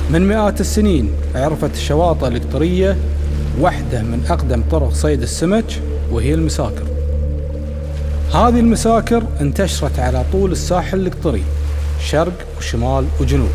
من مئات السنين عرفت الشواطئ القطرية واحدة من أقدم طرق صيد السمك، وهي المساكر. هذه المساكر انتشرت على طول الساحل القطري، شرق وشمال وجنوب.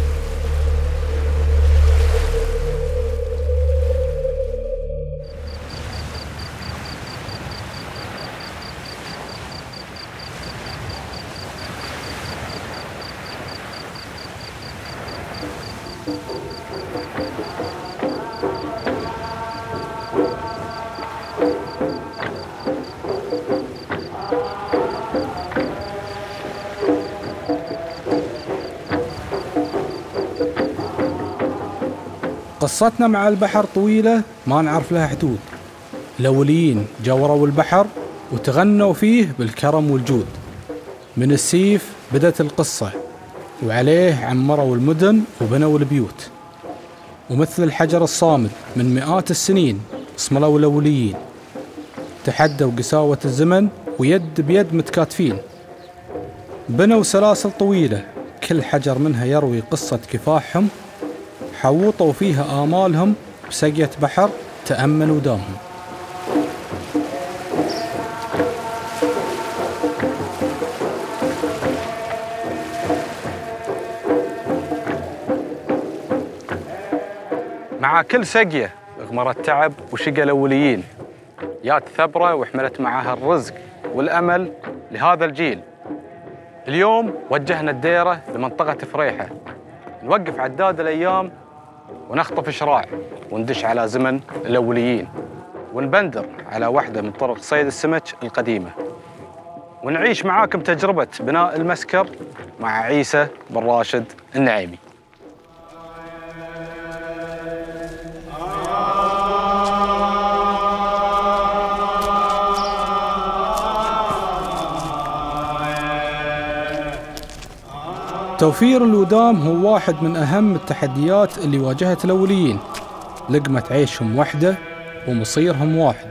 قصتنا مع البحر طويلة ما نعرف لها حدود. الأوليين جوروا البحر وتغنوا فيه بالكرم والجود. من السيف بدت القصة، وعليه عمروا المدن وبنوا البيوت. ومثل الحجر الصامد من مئات السنين صملوا الأوليين، تحدوا قساوة الزمن ويد بيد متكاتفين. بنوا سلاسل طويلة كل حجر منها يروي قصة كفاحهم، حوطوا فيها آمالهم بسقية بحر تأمنوا دامهم. مع كل سقية غمرت تعب وشقى الأوليين، جات ثبرة وحملت معها الرزق والأمل لهذا الجيل. اليوم وجهنا الديرة لمنطقة فريحة، نوقف عداد الأيام ونخطف شراع وندش على زمن الأوليين، ونبندر على واحدة من طرق صيد السمك القديمة، ونعيش معاكم تجربة بناء المسكر مع عيسى بن راشد النعيمي. توفير الودام هو واحد من أهم التحديات اللي واجهت الأوليين. لقمة عيشهم وحدة ومصيرهم واحد.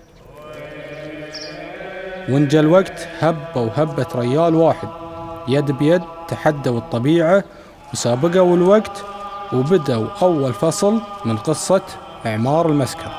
وانجى الوقت هبة وهبة ريال واحد، يد بيد تحدوا الطبيعة وسابقوا الوقت، وبدأوا أول فصل من قصة إعمار المسكر.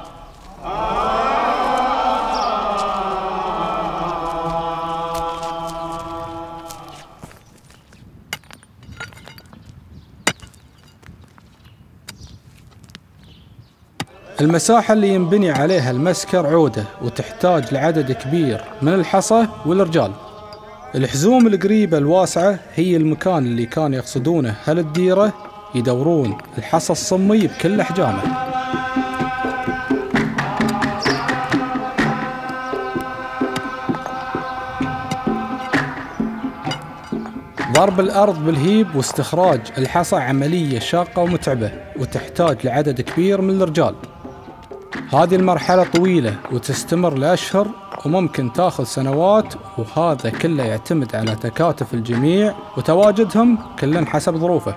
المساحة اللي ينبني عليها المسكر عودة، وتحتاج لعدد كبير من الحصى والرجال. الحزوم القريبة الواسعة هي المكان اللي كان يقصدونه أهل الديرة، يدورون الحصى الصمي بكل أحجامه. ضرب الأرض بالهيب واستخراج الحصى عملية شاقة ومتعبة، وتحتاج لعدد كبير من الرجال. هذه المرحلة طويلة وتستمر لأشهر وممكن تاخذ سنوات، وهذا كله يعتمد على تكاتف الجميع وتواجدهم كل حسب ظروفه.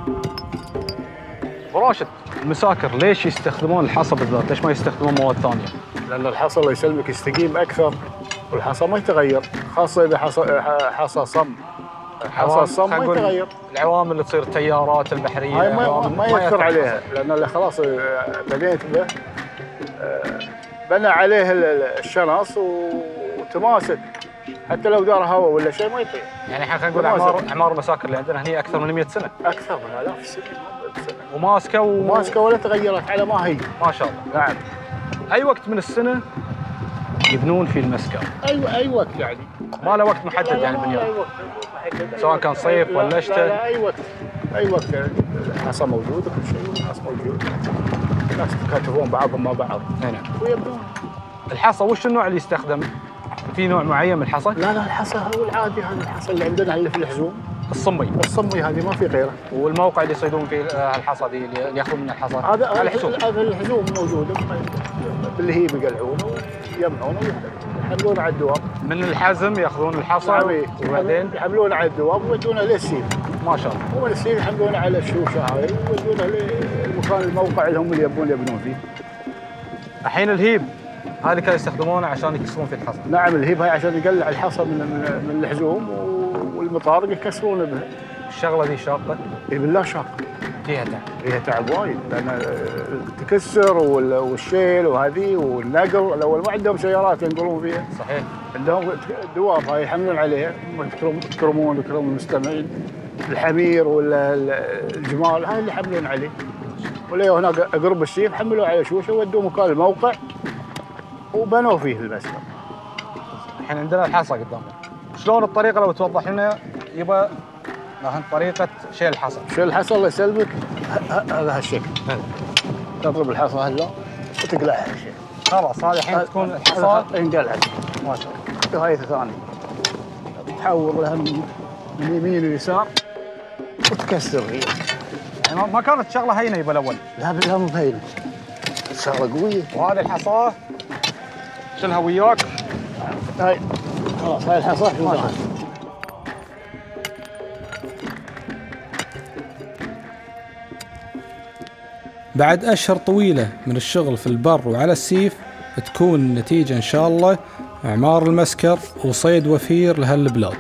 راشد، المساكر ليش يستخدمون الحصى بالذات؟ ليش ما يستخدمون مواد ثانية؟ لأن الحصى الله يسلمك يستقيم أكثر، والحصى ما يتغير، خاصة إذا حصى صم. حصى الصم ما يتغير. العوامل اللي تصير التيارات البحرية هاي ما يأثر عليها، لأن خلاص بنيت به، بنى عليه الشنص وتماسك، حتى لو دار هواء ولا شيء ما يطير. يعني احنا خلينا نقول اعمار المساكر اللي عندنا هي اكثر من 100 سنه. اكثر من 1000 سنه وماسكه ماسكه ولا تغيرت على ما هي. ما شاء الله. نعم. اي وقت من السنه يبنون فيه المسكر؟ اي وقت يعني. ما له وقت محدد يعني بنيان؟ اي وقت سواء كان صيف ولا شتاء؟ لا اي وقت. اي وقت يعني. الحصى موجود وكل شيء، الحصى موجود. الناس يتكاتفون بعضهم مع بعض. نعم. ويبنون. الحصى وش النوع اللي يستخدم؟ في نوع معين من الحصى؟ لا الحصى هو العادي، هذا الحصى اللي عندنا اللي في الحزوم. الصمي هذه ما في غيره. والموقع اللي يصيدون فيه الحصى دي اللي ياخذون من الحصى؟ هذا الحزوم موجوده بالهيب يقلعونه ويجمعونه ويحملونه على الدواب. من الحزم ياخذون الحصى وبعدين يحملونه على الدواب ويودونه للسيف. ما شاء الله. ومن السيف يحملونه على الشوشه هاي ويودونه للمكان الموقع اللي هم اللي يبنون فيه. الحين الهيب هذا كانوا يستخدمونه عشان يكسرون في الحصى؟ نعم، الهيب هاي عشان يقلع الحصى من الحزوم والمطارق يكسرونه به. الشغله دي شاقه؟ اي بالله شاقه. فيها تعب. فيها تعب وايد، لان التكسر والشيل وهذه والنقل. الاول ما عندهم سيارات ينقلون فيها. صحيح. عندهم دواب هاي يحملون عليها. تكرمون المستمعين، الحمير ولا الجمال هاي اللي يحملون عليه. ولا هناك قرب السيف حملوا على شوشه ودوه مكان الموقع وبنوا فيه المسكر. الحين عندنا الحصى قدامنا. شلون الطريقه لو توضح لنا؟ يبا مثلا طريقه شيل الحصى. شيل الحصى الله يسلمك هذا هالشكل. تضرب الحصى هلا وتقلعها هالشكل. خلاص هذه الحين تكون الحصى انقلعت. ما شاء الله. وهي ثاني تحول لها من يمين ويسار وتكسر هي. يعني ما كانت شغله هينه يبا الاول. لا مو هينه. شغله قويه. وهذه الحصى شلها وياك. هاي خلاص هاي الحصى في المكان. بعد أشهر طويلة من الشغل في البر وعلى السيف تكون النتيجة إن شاء الله إعمار المسكر وصيد وفير لهالبلاد.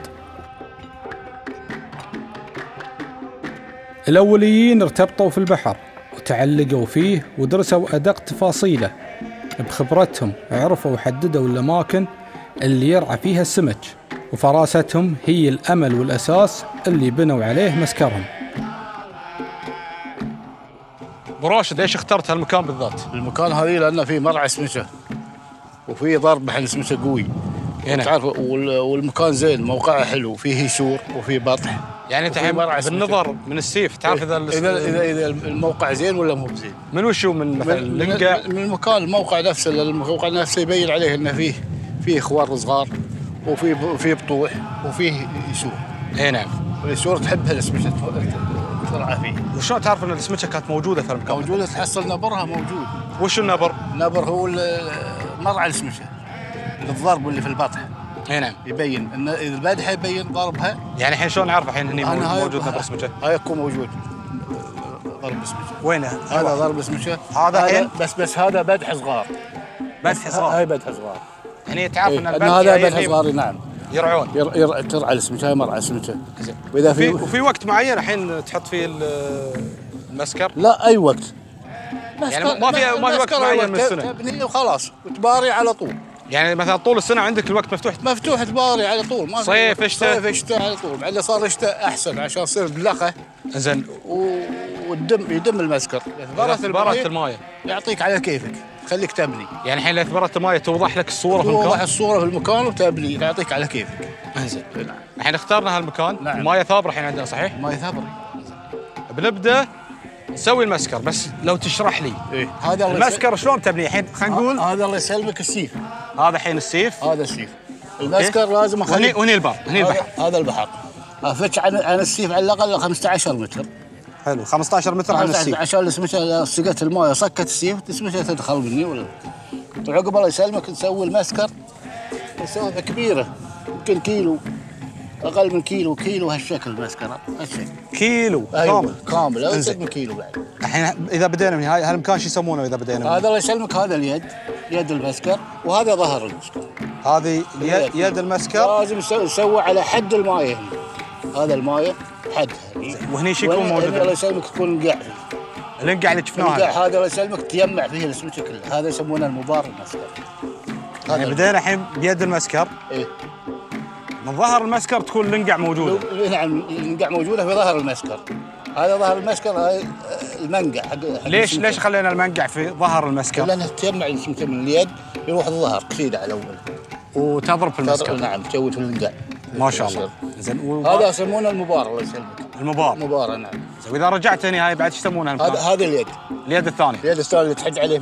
الأوليين ارتبطوا في البحر وتعلقوا فيه ودرسوا أدق تفاصيله. بخبرتهم عرفوا وحددوا الأماكن اللي يرعى فيها السمك، وفراستهم هي الأمل والأساس اللي بنوا عليه مسكرهم. ابو راشد، ليش اخترت هالمكان بالذات؟ المكان هذه لانه فيه مرعى سمكه وفيه ضرب حل سمكه قوي. هنا تعرف والمكان زين، موقعه حلو، فيه يسور وفيه بطح. يعني انت بالنظر من السيف تعرف اذا الموقع زين ولا مو زين. من وشو؟ من مثلا اللنقع؟ من المكان، الموقع نفسه. الموقع نفسه يبين عليه انه فيه خوار صغار وفيه بطوح وفيه يسور. اي نعم. واليسور تحبها السمكه ترعى فيه. وشلون تعرف ان السمكه كانت موجوده في المكان؟ موجوده، تحصل نبرها موجود. وش النبر؟ النبر هو مرعى السمكه، الضرب اللي في البطح. اي نعم. يبين ان البادحه يبين ضربها. يعني الحين شلون نعرف الحين هني موجود نبر سمكه؟ هاي يكون موجود ضرب سمكه. وينه؟ هذا ضرب سمكه. هذا الحين بس هذا بدح صغار. بدح صغار. هاي بدح صغار. يعني تعرف ان البدح هذا بدح صغار. نعم. يرعون. ترعى السمكه، هاي مرعى السمكه. زين. واذا وفي وقت معين الحين تحط فيه المسكر؟ لا، اي وقت. يعني ما في وقت معين من السنه. تبني وخلاص وتباري على طول. يعني مثلا طول السنه عندك الوقت مفتوح تباري على طول. ما صيف شتاء على طول. بعدين صار شتاء احسن عشان يصير بلقه. زين. يدم المسكر. اثبرت المايه يعطيك على كيفك، خليك تبني. يعني الحين اثبرت المايه توضح لك الصوره في المكان. توضح الصوره في المكان وتبني، تعطيك على كيفك. زين. الحين اخترنا هالمكان. نعم. المايه ثابره الحين عندنا، صحيح؟ المايه ثابره. بنبدا نسوي المسكر، بس لو تشرح لي هذا المسكر شلون تبنيه الحين. خلينا نقول هذا الله يسلمك السيف. هذا الحين السيف. هذا السيف. المسكر لازم اخليه. وهني البحر. هذا البحر. افتش عن السيف على الاقل 15 متر. حلو. 15 متر عن السيف عشان السمكه سقت المايه صكت السيف، السمكه تدخل مني. ولا وعقب الله يسلمك نسوي المسكر. نسويها كبيره يمكن كيلو، اقل من كيلو هالشكل المسكره هالشكل. كيلو كامل او من كيلو بعد. الحين اذا بدينا من هاي هالمكان شو يسمونه اذا بدينا؟ هذا الله يسلمك هذا يد المسكر، وهذا ظهر المسكر. هذه يد المسكر. لازم نسوي على حد المايه هنا. هذا المايه حدها. وهني شو يكون موجود؟ الله يسلمك تكون القاع فيه. الانقع اللي شفناه القاع هذا الله يسلمك تجمع فيه السمكه كلها. هذا يسمونه المبار المسكر. يعني بدينا الحين بيد المسكر. ايه. من ظهر المسكر تكون الانقع موجوده. نعم، الانقع موجوده في ظهر المسكر. هذا ظهر المسكر، هاي المنقع حق ليش خلينا المنقع في ظهر المسكر؟ لانه تجمع السمكه من اليد يروح الظهر قصيده على اول وتضرب في المسكر. نعم، تسوي في الانقاع. ما شاء الله. زين. هذا يسمونه المبار الله يسلمك. المبار. نعم. واذا رجعت هنا هاي بعد ايش يسمونها المكان؟ هذا اليد الثانيه. اليد الثانيه اللي تحج عليه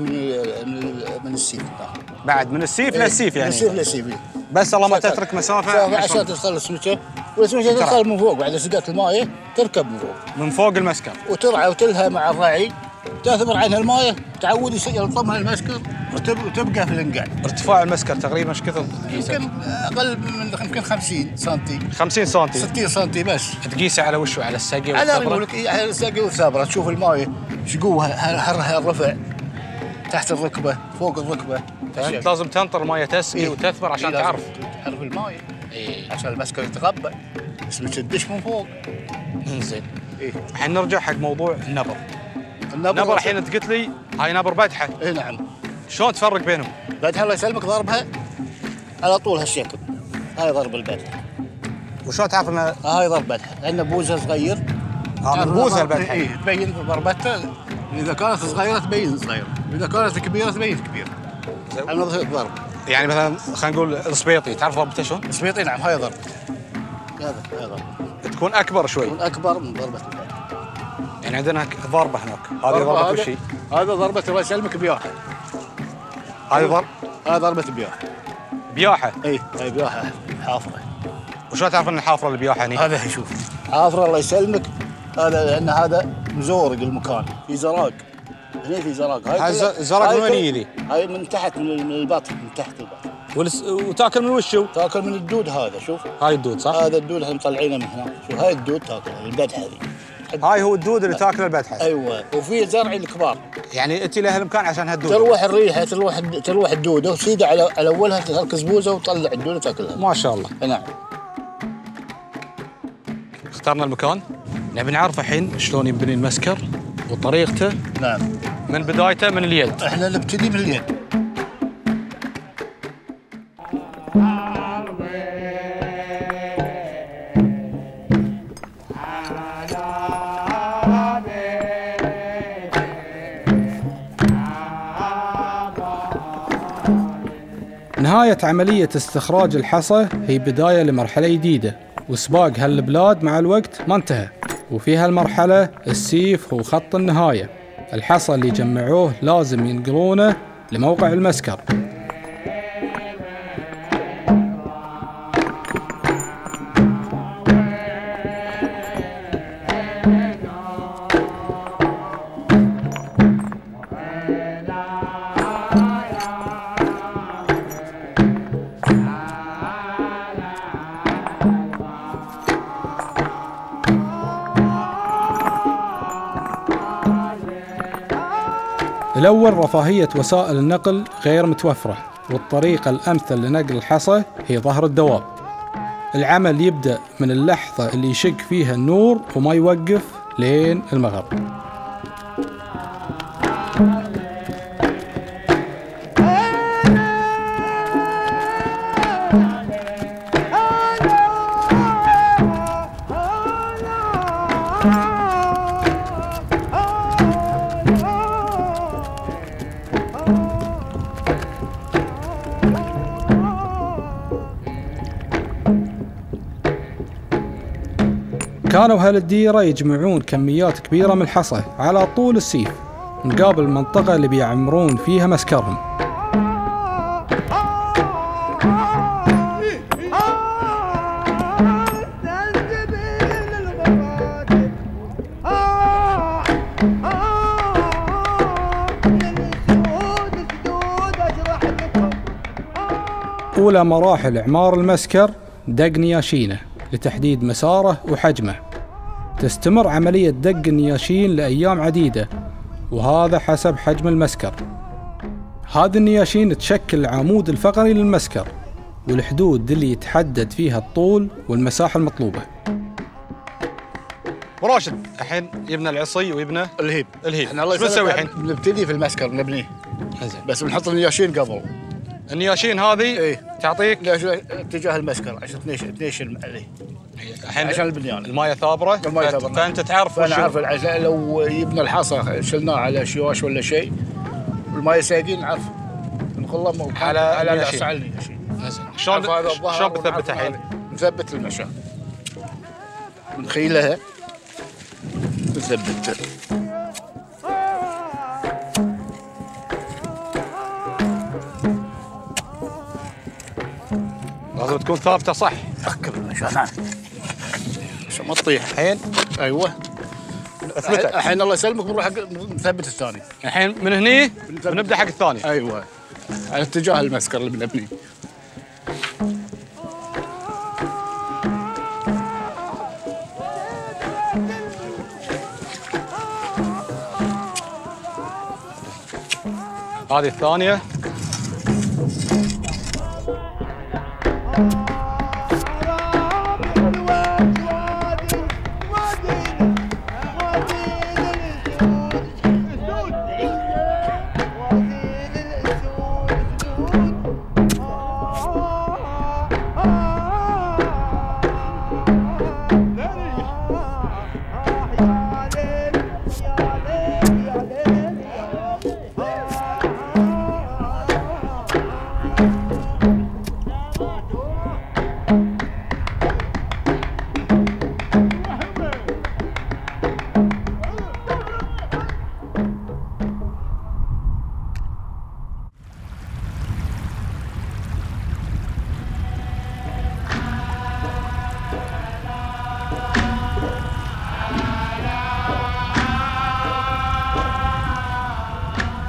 من السيف. بعد من السيف للسيف يعني. من السيف للسيف. بس الله ما تترك مسافه عشان تدخل السمكه، والسمكه تدخل من فوق بعد سقات المايه تركب من فوق المسكر وترعى وتلهى مع الرعي، تثمر عنها المايه، تعود يلطمها المسكر وتبقى في الانقاع. ارتفاع المسكر تقريبا ايش كثر؟ يمكن اقل من يمكن 50 سم. 50 سم 60 سم بس. تقيسه على وشو؟ على السقي والثبره؟ على السقي والثبره. تشوف المايه ايش قوها، هل الرفع تحت الركبه فوق الركبه. فانت لازم تنطر المايه تسقي وتثمر عشان تعرف المايه. عشان المسكر يتغبى، بس تدش من فوق. زين. اي. الحين نرجع حق موضوع النبر. النبر الحين انت قلت لي هاي نبر بدحه. اي نعم. شلون تفرق بينهم؟ بدحه الله يسلمك ضربها على طول هالشكل، هاي ضرب البدحه. وشلون تعرف انه هاي ضرب بدحه؟ لان بوزها صغير. من بوزها البدحه. اي تبين ضربتها، اذا كانت صغيره تبين صغيره، اذا كانت كبيره تبين كبيره. على الضرب. يعني مثلا خلينا نقول السبيطي، تعرف ضربته شلون؟ السبيطي نعم، هاي ضرب. هاي ضرب. تكون اكبر شوي. تكون اكبر من ضربه البدحه. يعني عندنا ضربه هناك، هذه ضربه وش هي؟ هذا ضربه الله يسلمك بياحه. هذه ضربه بياحه. بياحه؟ اي هاي بياحه حافره. وشلون تعرف ان الحافره اللي بياحه هني؟ هذا شوف حافره الله يسلمك، هذا لان هذا مزورق المكان، في زراق. هني في زراق. هاي الزراق من وين يجي؟ هاي من تحت، من البطن، من تحت البطن. وتاكل من وشو؟ تاكل من الدود هذا، شوف. هاي الدود صح؟ هذا الدود احنا مطلعينه من هناك، شوف هاي الدود تاكل البدحه ذي. هاي هو الدود اللي تاكل البدحه. ايوه، وفي زرع الكبار. يعني انت له المكان عشان هالدود. تروح الريحه، تروح الدوده وتسيدها على اولها، تركز بوزه وتطلع الدوده تاكلها. ما شاء الله. نعم. اخترنا المكان، نبي نعرف الحين شلون يبني المسكر وطريقته. نعم. من بدايته من اليد. احنا نبتدي من اليد. نهاية عملية استخراج الحصى هي بداية لمرحلة جديدة، وسباق هالبلاد مع الوقت ما انتهى، وفي هالمرحلة السيف هو خط النهاية. الحصى اللي جمعوه لازم ينقلونه لموقع المسكر. الأول رفاهية وسائل النقل غير متوفرة، والطريقة الأمثل لنقل الحصى هي ظهر الدواب. العمل يبدأ من اللحظة اللي يشق فيها النور وما يوقف لين المغرب. كانوا أهل الديرة يجمعون كميات كبيرة من الحصى على طول السيف مقابل المنطقة اللي بيعمرون فيها مسكرهم. أولى مراحل إعمار المسكر دق نياشينه لتحديد مساره وحجمه. تستمر عملية دق النياشين لأيام عديدة، وهذا حسب حجم المسكر. هذه النياشين تشكل العمود الفقري للمسكر، والحدود اللي يتحدد فيها الطول والمساحة المطلوبة. وراشد الحين يبنى العصي ويبنى الهيب. احنا الله يسلمك نسوي الحين؟ بنبتدي في المسكر نبنيه. بس بنحط النياشين قبل. النياشين هذه ايه؟ تعطيك اتجاه المسكر عشان تنيشن عليه. الحين عشان البنيان المايه ثابره، فانت تعرف انا عارف لو يبنى الحصى شلناه على شواش ولا شيء والمايه سايقين نعرف نخله على النياشين. شلون بتثبتها الحين؟ نثبت المشاه، نخيلها نثبتها. لازم تكون ثابته صح. ركب المشاه نعم عشان ما تطيح. الحين ايوه اثبتها. الحين الله يسلمك بنروح حق نثبت الثاني. الحين من هني بنبدا حق الثاني. ايوه على اتجاه المسكر اللي بنبنيه. هذه الثانيه.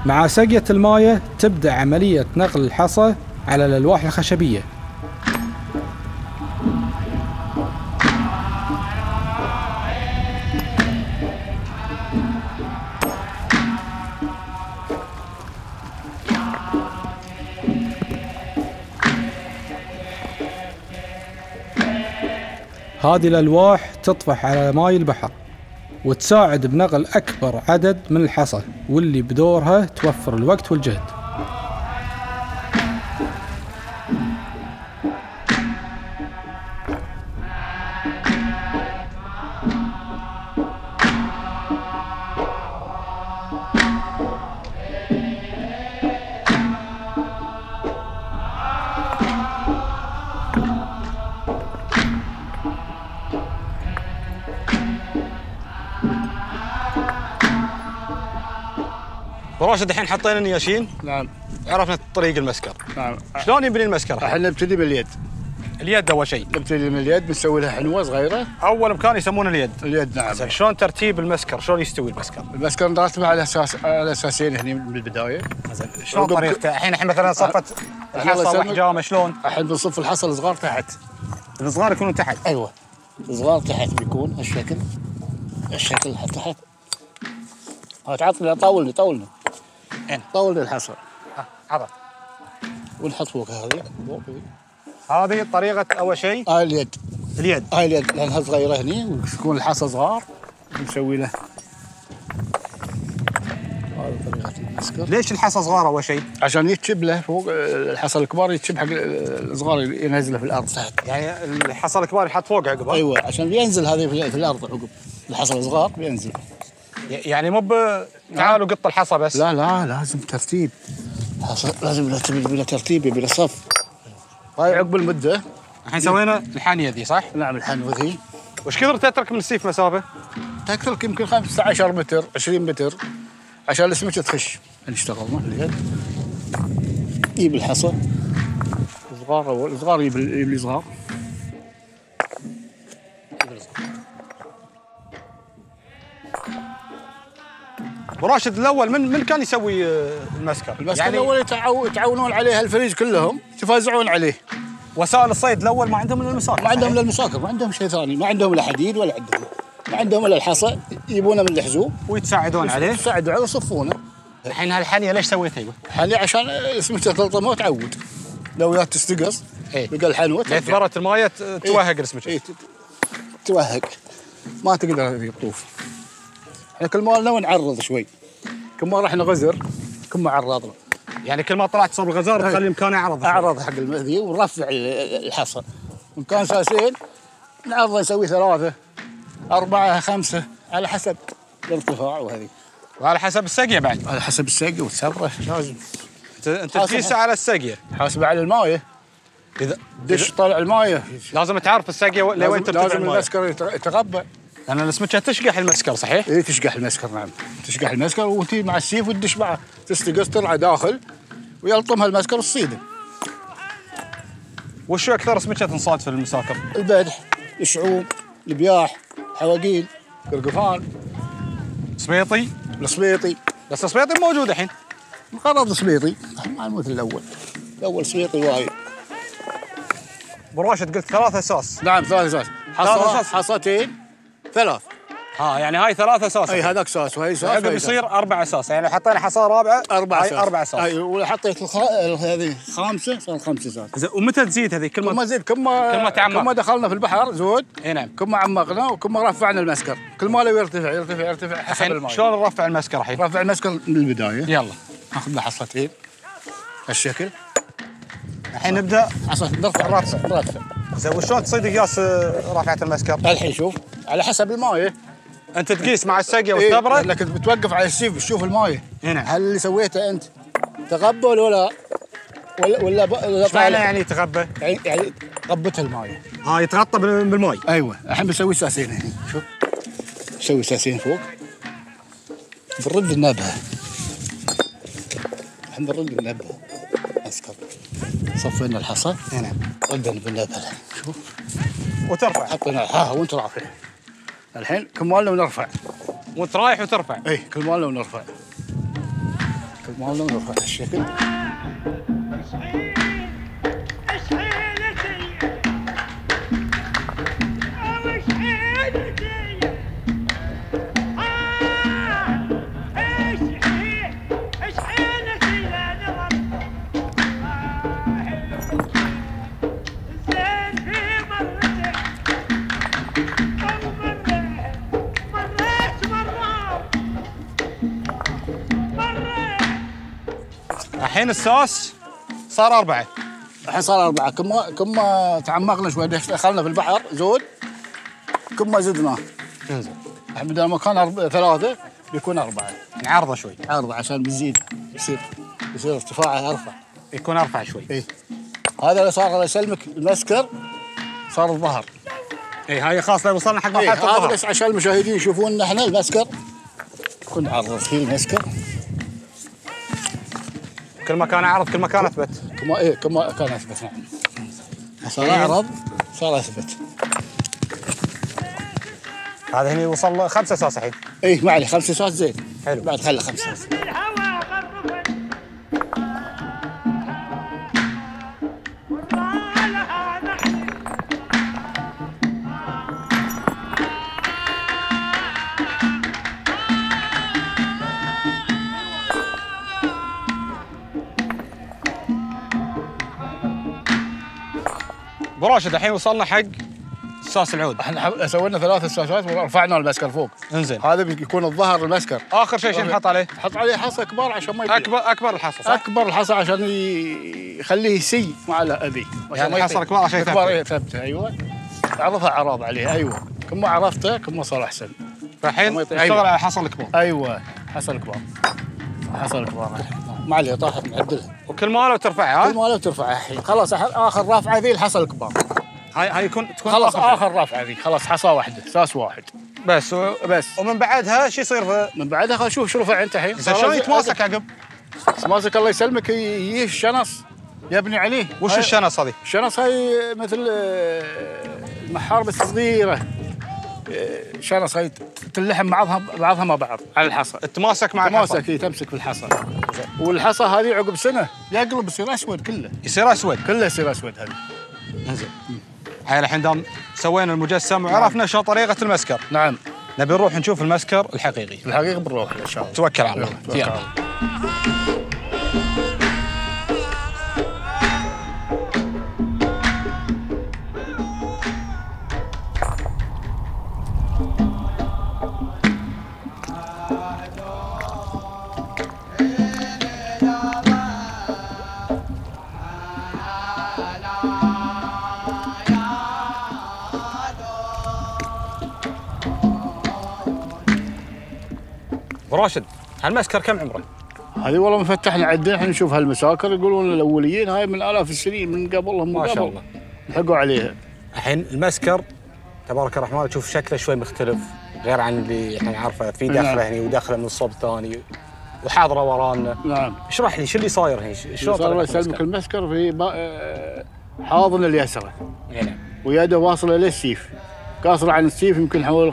مع سقية المايه تبدأ عملية نقل الحصى على الألواح الخشبية. هذه الألواح تطفح على ماي البحر وتساعد بنقل أكبر عدد من الحصى، واللي بدورها توفر الوقت والجهد. وراشد الحين حطينا النياشين. نعم. عرفنا طريق المسكر. نعم. شلون يبني المسكر؟ احنا نبتدي باليد. اليد اول شيء. نبتدي من اليد، بنسوي لها حنوه صغيره. اول مكان يسمونه اليد. اليد نعم. زين شلون ترتيب المسكر؟ شلون يستوي المسكر؟ المسكر نرتبه على اساسين هني من البدايه. زين شلون طريقته؟ الحين مثلا صفت الحصى واحجامه شلون؟ الحين بنصف الحصى الصغار تحت. الصغار يكونون تحت. ايوه. الصغار تحت بيكون هالشكل. الشكل تحت. تعطني طولني. طولني الحصى. عرف. ونحط فوق هذه. هذه طريقة أول شيء. اليد. اليد. اليد لأنها صغيرة هني وتكون الحصى صغار نسوي له. هذه طريقة المسكر. ليش الحصى صغار أول شيء؟ عشان يتشب له فوق الحصى الكبار، يتشب حق الصغار ينزله في الأرض تحت. يعني الحصى الكبار يحط فوق عقب. أيوه عشان بينزل هذه في الأرض عقب. الحصى الصغار بينزل. يعني مو تعالوا قط الحصى بس. لا لازم ترتيب. لازم بلا ترتيب بلا صف. هاي عقب المدة. الحين سوينا الحانية ذي صح؟ نعم الحنوة ذي. وش كثر تترك من السيف مسافة؟ تترك يمكن 15 متر 20 متر عشان السمكة تخش. نشتغلنا اليد. يجيب الحصى. الصغار يجيب لي صغار. وراشد الاول من كان يسوي المسكر؟ يعني الاول يتعاونون عليه الفريج كلهم، يتفازعون عليه. وسائل الصيد الاول ما عندهم الا المساكر. ما عندهم الا المساكر، ما عندهم شيء ثاني، ما عندهم لا حديد ولا عندهم، ما عندهم الا الحصى، يجيبونه من الحزوم ويتساعدون عليه. يتساعدون عليه ويصفونه. الحين هالحنيه ليش سويتها؟ حنيه عشان السمكه تلطمه وتعود. لو يا تستقص بقى الحنوه ثمرت المايه توهق السمكه. توهق ما تقدر تطوف. احنا كل ما لنا نعرض شوي، كل ما رحنا غزر كل ما عرضنا. يعني كل ما طلعت صوب الغزار تخلي مكانه اعرض حق المذي ونرفع الحصى. مكان ساسين نعرض نسوي 3 4 5 على حسب الارتفاع وهذه. وعلى حسب السقيه بعد. على حسب السقيه والسبره لازم. انت تقيسه على السقيه. حاسبه على المايه. اذا دش طالع المايه لازم تعرف السقيه لوين ترتفع لازم المسكر يتغبى. لأن السمكة تشقح المسكر صحيح؟ اي تشقح المسكر نعم، تشقح المسكر وتي مع السيف وتدش معه، تستقص ترعى داخل ويلطمها المسكر وتصيده. وشو أكثر سمكة تنصاد في المساكر؟ البدح، الشعوم، البياح، حواقيل، قرقفان، سبيطي؟ السبيطي. بس السبيطي موجود الحين. انقرض السبيطي، ما مثل الأول. الأول سبيطي وايد. أبو راشد قلت 3 أساس. نعم 3 أساس. حصتين 3. يعني هاي 3 أساس. اي هذاك اساس وهي اساس. عقب يصير 4 أساس، يعني حطينا حصى رابعة 4 أساس. 4 أساس. اي وحطيت هذه 5 صار 5 اساس. زين ومتى تزيد هذه؟ كل ما زيد كل ما تعمق. كل ما دخلنا في البحر زود. اي نعم. كل ما عمقنا وكل ما رفعنا المسكر، كل ما لو يرتفع حسب الماء. شلون نرفع المسكر الحين؟ رفع المسكر من البداية. يلا ناخذ له حصتين هالشكل. الحين نبدأ حصة نرفع. زين وشلون تصيد قياس رفعة المسكر؟ الحين شوف على حسب المايه. انت تقيس مع السقيه والثبره. لكن بتوقف على السيف تشوف المايه. هنا هل اللي سويته انت تقبل ولا ايش معنى يعني يتغبى؟ يعني غبتها المايه. يتغطى بالماء. ايوه الحين بنسوي ساسين هنا. شوف نسوي ساسين فوق. بنرد النبهه. الحين بنرد النبهه. اسكر. صفينا الحصى. هنا ردنا بالنبهه. شوف وترفع. حطينا وانت رافع. الحين كل مالنا ونرفع. وانت رايح وترفع. اي كل مالنا ونرفع. مالنا نرفع هالشكل. الحين السوس صار 4. الحين صار 4. كم ما تعمقنا شوي دخلنا في البحر زود كم ما زدناه. انزين. الحين بدل ما كان 3 بيكون 4. نعرضه شوي. عرض عشان بيزيد يصير ارتفاعه ارفع. يكون ارفع شوي. اي هذا اللي صار الله يسلمك المسكر صار الظهر. اي هاي خلاص لو وصلنا حق مرحله هذا الظهر. بس عشان المشاهدين يشوفون احنا المسكر. كنا عرض فيه المسكر. كل ما كان عرض كل ما كان اثبت. كل ما كان اثبت. نعم. صار عرض صار اثبت. هذا هني وصل 5 ساس الحين. اي ما عليه 5 ساعات زين. حلو. بعد خله 5 ساعات. ابو راشد الحين وصلنا حق ساس العود. احنا سوينا 3 ساسات ورفعنا المسكر فوق. انزين. هذا بيكون الظهر المسكر. اخر شيء نحط عليه؟ نحط عليه حصى كبار عشان ما يطيح. اكبر الحصى صح؟ اكبر الحصى عشان يخليه يسي مع ابي. يعني الحصى الكبار عشان يثبت. كبار ثبته ايوه. عرفها عراض عليه ايوه. كل ما عرفته كل ما صار احسن. فالحين نشتغل على الحصى الكبار. ايوه حصى الكبار. حصى الكبار. ما عليه طاحت نعدلها. وكل ما لو ترفعها. كل ما لو ترفعها الحين خلاص اخر رافعه ذي الحصى الكبار. هاي تكون خلاص اخر رافعه ذي خلاص حصى واحده ساس واحد. بس ومن بعدها شو يصير من بعدها خل شوف شو رفع انت الحين. شلون يتماسك عقب؟ يتماسك الله يسلمك يجيه الشنص يبني عليه. وش الشنص هذه؟ الشنص هاي مثل المحار بس صغيره. شنص هاي تلحم بعضها مع بعض على الحصى. تتماسك مع الحصى. تماسك تمسك في الحصى. والحصى هذه عقب سنه يقلب يصير اسود كله. يصير اسود؟ كله يصير اسود هذا. انزين. هاي الحين دام سوينا المجسم وعرفنا شلون طريقه المسكر. نعم. نبي نروح نشوف المسكر الحقيقي. الحقيقه بنروح ان شاء الله. توكل على الله. يلا. راشد هالمسكر كم عمره؟ هذه والله مفتحنا عدل احنا نشوف هالمساكر يقولون الاوليين هاي من الاف السنين من قبلهم ما شاء الله لحقوا عليها. الحين المسكر تبارك الرحمن تشوف شكله شوي مختلف غير عن اللي احنا نعرفه في دخله. نعم. هني ودخله من الصوب الثاني وحاضره ورانا. نعم. اشرح لي شو اللي صاير هني شلون الله يسلمك المسكر في حاضن اليسرى. نعم. ويده واصله للسيف قاصره عن السيف يمكن حوالي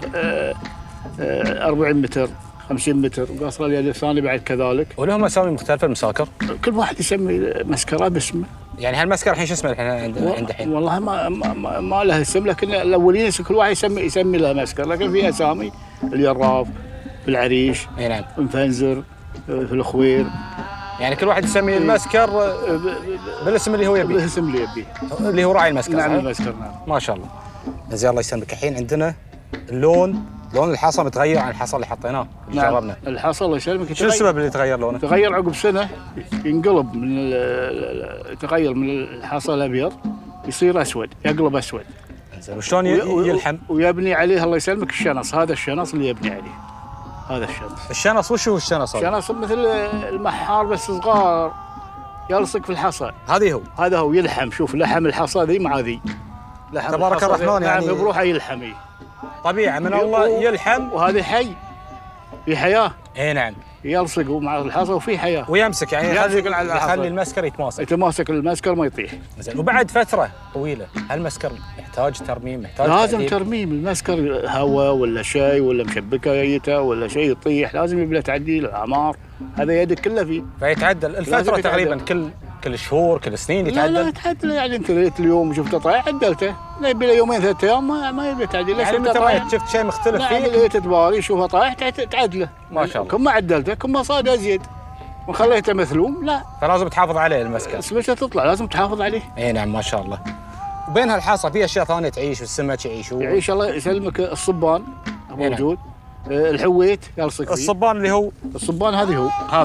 40 متر 50 متر وقاصره اليد الثانيه بعد كذلك. ولهم اسامي مختلفه المساكر؟ كل واحد يسمي مسكره باسمه. يعني هالمسكر الحين شو اسمه الحين عند الحين؟ والله ما له اسم لكن الاولين كل واحد يسمي له مسكر لكن في اسامي اليراف في العريش. اي نعم. مفنزر في الخوير. يعني كل واحد يسمي المسكر بالاسم اللي هو يبيه. بالاسم اللي يبيه. اللي هو راعي المسكر. نعم المسكر نعم. ما شاء الله. زين الله يسلمك. الحين عندنا لون الحصى متغير عن الحصى اللي حطيناه اللي نعم. جربنا. الحصى الله يسلمك شو السبب اللي تغير لونه؟ تغير عقب سنه ينقلب من يتغير من الحصى الابيض يصير اسود يقلب اسود. زين وشلون يلحم؟ ويبني عليه الله يسلمك الشنص. هذا الشنص اللي يبني عليه. هذا الشنص وش هو الشنص هذا؟ الشنص مثل المحار بس صغار يلصق في الحصى. هذا هو يلحم. شوف لحم الحصى ذي مع ذي. تبارك الرحمن يعني بروحه يلحم. طبيعه من الله يلحم. وهذا حي في حياه. اي نعم. يلصق مع الحصى وفي حياه ويمسك يعني يخلي المسكر يتماسك. يتماسك المسكر ما يطيح. زين وبعد فتره طويله هل المسكر يحتاج ترميم؟ يحتاج لازم تعديل؟ ترميم المسكر، هواء ولا شيء ولا مشبكه جيته ولا شيء يطيح، لازم يبي له تعديل اعمار، هذا يدك كله فيه. فيتعدل الفتره تقريبا كل شهور كل سنين يتعدل؟ لا يتعدل، يعني انت جيت اليوم وشفته طايح عدلته، لا يبي له يومين 3 ايام ما يبي تعديل. يعني متى ما شفت شيء مختلف فيه؟ يعني اللي تتباري شوفه طايح تعدله. ما شاء الله. كم ما عدلته كم ما صاد ازيد وخليته مثلوم، لا فلازم تحافظ عليه المسكر. سمكه تطلع لازم تحافظ عليه. اي نعم ما شاء الله. وبين هالحاصه في اشياء ثانيه تعيش والسمك يعيش يعيش الله يسلمك. الصبان موجود. الحويت يلصق فيه. الصبان اللي هو الصبان هذا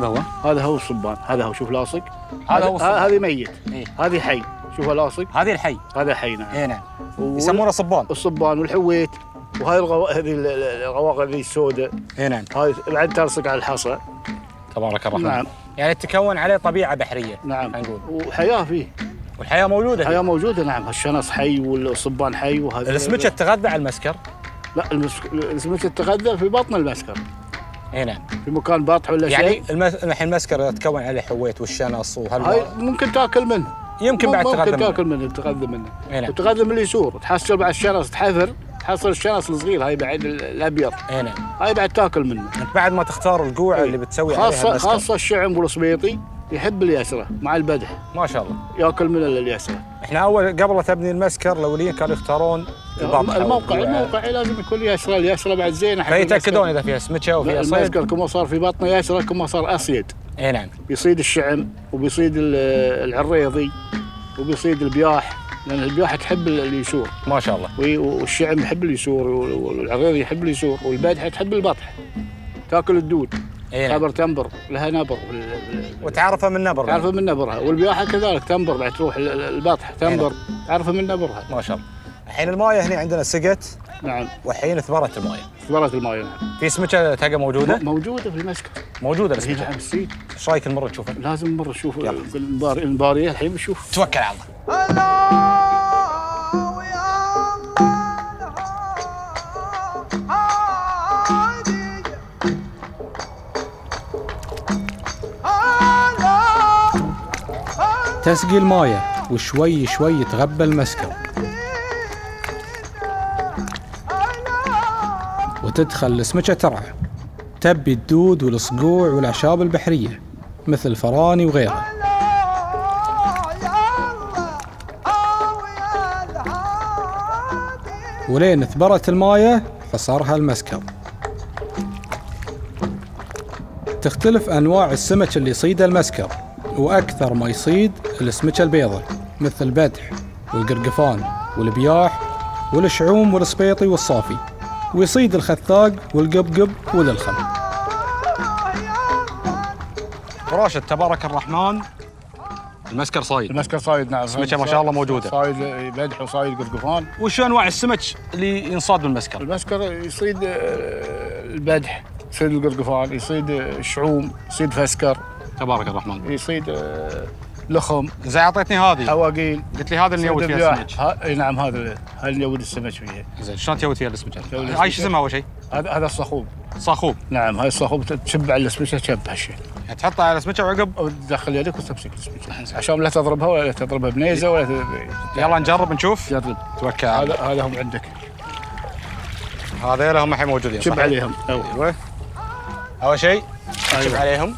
هو الصبان، هذا هو شوف لاصق. هذا هو الصبان. هذه ميت. إيه؟ هذه حي، شوفه لاصق. هذه الحي. هذا حي نعم. اي نعم. يسمونه صبان. الصبان والحويت. وهاي هذه الغواقه ذي السوداء. اي نعم. هاي بعد تلصق على الحصى. تبارك الرحمن. نعم. يعني تكون عليه طبيعه بحريه. نعم. نقول. وحياه فيه. والحياه موجوده. الحياه موجوده نعم. الشنص حي والصبان حي وهذا. السمكه تتغذى على المسكر؟ لا السمكه تتغذى في بطن المسكر. اي نعم. في مكان باطح ولا شيء. يعني الحين المسكر يتكون عليه حويت والشنص هاي ممكن تاكل منه. يمكن بعد تغذى منه. ممكن تاكل منه تغذى منه. اي نعم. وتغذى من اليسور، تحصل بعد الشنص تحفر، تحصل الشنص الصغير هاي بعد الابيض. اي نعم. هاي بعد تاكل منه. انت بعد ما تختار القوعه اللي بتسوي عليها المسكر. خاصه الشعم والصبيطي يحب اليسره مع البدح. ما شاء الله. ياكل من اليسره. احنا اول قبل لا تبني المسكر الاوليين كانوا يختارون الموقع لازم يكون اليسره بعد زينه. فيتاكدون اذا فيها سمكه وفيها صيد. المسكر كل ما صار في بطنه يسره كل ما صار اصيد. اي نعم. بيصيد الشعم وبيصيد العريضي وبيصيد البياح، لان البياح تحب اليسور. ما شاء الله. والشعم يحب اليسور والعريضي يحب اليسور والبدحه تحب البطح. تاكل الدود. نعم. نبر تنبر لها نبر وتعرفها من نبر. تعرفها من نبرها، والبياحه كذلك تنبر بعد تروح البطح تنبر تعرفها من نبرها. ما شاء الله. الحين المايه هنا عندنا سقت. نعم. والحين ثمرت المايه. ثمرت المايه نعم. في سمكه تلقى موجوده؟ موجوده في المسكر. موجوده السمكه. نعم السيد. ايش رايك نمر نشوفها؟ لازم نمر نشوف المباريه الحين بنشوف. توكل على الله. تسقي المايه وشوي شوي تغبى المسكر، وتدخل السمكة ترعى، تبي الدود والصقوع والأعشاب البحرية مثل الفراني وغيرها. ولين ثبرت المايه حصرها المسكر. تختلف أنواع السمك اللي يصيد المسكر، وأكثر ما يصيد السمكة البيضة مثل البدح والقرقفان والبياح والشعوم والسبيطي والصافي، ويصيد الخثاق والقبقب واللخم. راشد تبارك الرحمن المسكر صايد. المسكر صايد نعم. سمكة ما شاء الله موجودة. صايد بدح وصايد قرقفان. وش أنواع السمك اللي ينصاد بالمسكر؟ المسكر يصيد البدح، يصيد القرقفان، يصيد الشعوم، يصيد فسكر. تبارك الرحمن. يصيد لخم. زي اعطيتني هذه. حواقيل. قلت لي هذا اللي يود فيها السمك. اي نعم هذا اللي يود السمك فيها. زين شلون تيود فيها السمك؟ هاي شو اسمها اول شيء؟ هذا الصخوب. صاخوب. نعم هاي الصخوب تشب على السمكه تشب هالشيء. يعني تحطها على السمكه وعقب وتدخل يدك وتمسك السمكه عشان لا تضربها ولا تضربها بنيزه ولا يلا نجرب نشوف. جرب. توكل. هذا هم عندك. هذول هم الحين موجودين. شب عليهم. ايوه. اول شيء شب عليهم.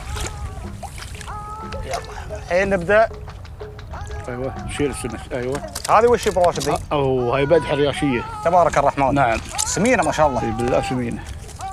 يلا الحين نبدا. ايوه شيل السمك. ايوه. هذه وش براشد ذي؟ او هاي بدحه رياشيه. تبارك الرحمن. نعم. سمينه ما شاء الله. اي بالله سمينه.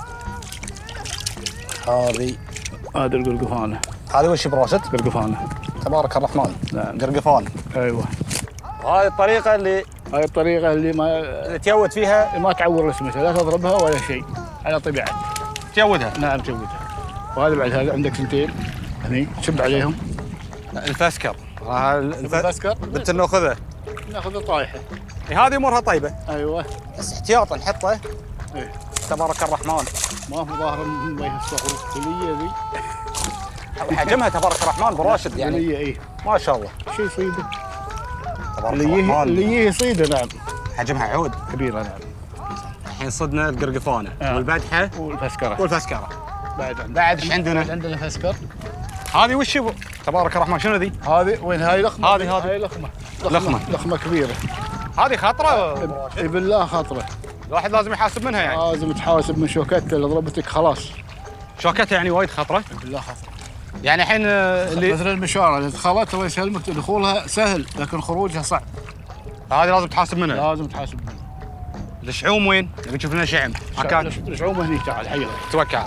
هذا القرقفانه. هذه وش براشد؟ قرقفانه. تبارك الرحمن. نعم. قرقفان. ايوه. هاي الطريقه اللي اللي تيود فيها ما تعور السمكه، لا تضربها ولا شيء، على طبيعتها. تيودها. نعم تيودها. وهذا بعد هذا عندك سنتين هني شب عليهم. الفسكر. الفسكر قلت ناخذه. ناخذه طايحه. هذه امورها طيبه. ايوه. بس احتياطا نحطه. ايه. تبارك الرحمن. ما هو ظاهر ما هي الصخور ذي. حجمها تبارك الرحمن براشد يعني. ايه. ما شاء الله. شيء يصيده. تبارك الرحمن. اللي يصيده نعم. حجمها عود. كبيره نعم. الحين صدنا القرقفانه والبدحه والفسكره. بعد ايش عندنا؟ عندنا فسكر. هذه وش يبو؟ تبارك الرحمن شنو ذي؟ هذه وين؟ هاي لخمه. هذه لخمه كبيره. هذه خطره؟ اي بالله خطره. الواحد لازم يحاسب منها يعني. لازم تحاسب من شوكتها اللي ضربتك خلاص. شوكتها يعني وايد خطره؟ بالله خطره. يعني الحين اللي مثل المشاره اللي دخلت الله يسلمك دخولها سهل لكن خروجها صعب. هذه لازم تحاسب منها. لازم تحاسب منها. الشعوم وين؟ نبي نشوف لنا شعم. الشعوم هني تعال حيل. توكل.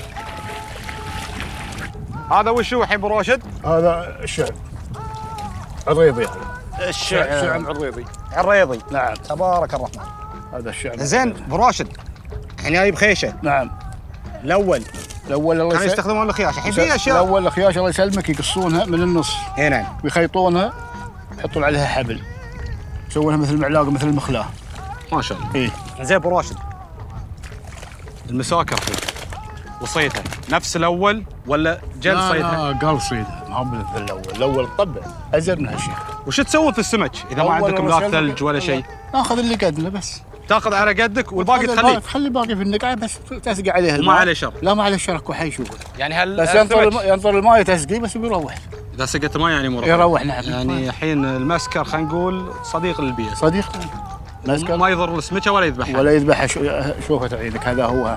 هذا وش هو الحين ابو راشد؟ هذا الشعم. عريضي هذا. الشعم عريضي. عريضي. نعم. تبارك الرحمن. هذا الشعم. زين ابو راشد الحين جايب خيشه. نعم. الاول الله كانوا يستخدمون الخياش، الحين في اشياء. الاول الخياش الله يسلمك يقصونها من النص. اي نعم. ويخيطونها يحطون عليها حبل. يسوونها مثل معلاقه مثل المخلاه. ما شاء الله. اي. زين ابو راشد المساكر وصيدها نفس الاول ولا جل صيدها؟ لا قال صيدها ما هو مثل الاول طبع ازل من هالشيء. وش تسوون في السمك اذا ما عندكم لا ثلج ولا شيء؟ ناخذ اللي قدنا بس. تاخذ على قدك والباقي تخليه؟ تخلي الباقي في النقعه بس تسقي عليه الماء. ما عليه شر؟ لا ما عليه شر اكو حي يشوفه. يعني بس ينطر الماء تسقيه بس ويروح. اذا سقت الماء يعني مرة يروح. نعم. يعني الحين المسكر خلينا نقول صديق للبيئه. صديق مسكر ما يضر السمكه ولا يذبحها. ولا يذبحها. شوفه عينك هذا هو.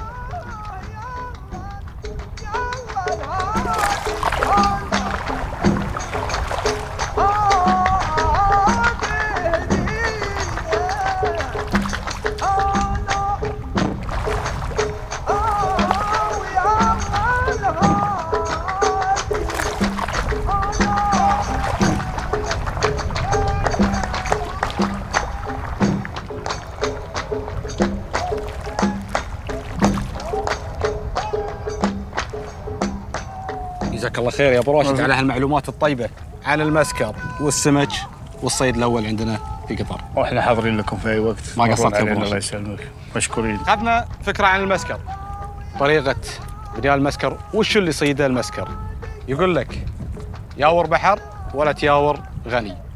جزاك الله خير يا ابو راشد على هالمعلومات الطيبه عن المسكر والسمك والصيد الاول عندنا في قطر. واحنا حاضرين لكم في اي وقت. ما قصرت يا ابو راشد. الله يسلمك. مشكورين. اخذنا فكره عن المسكر، طريقه بناء المسكر، وش اللي يصيده المسكر. يقول لك ياور بحر ولا تياور غني.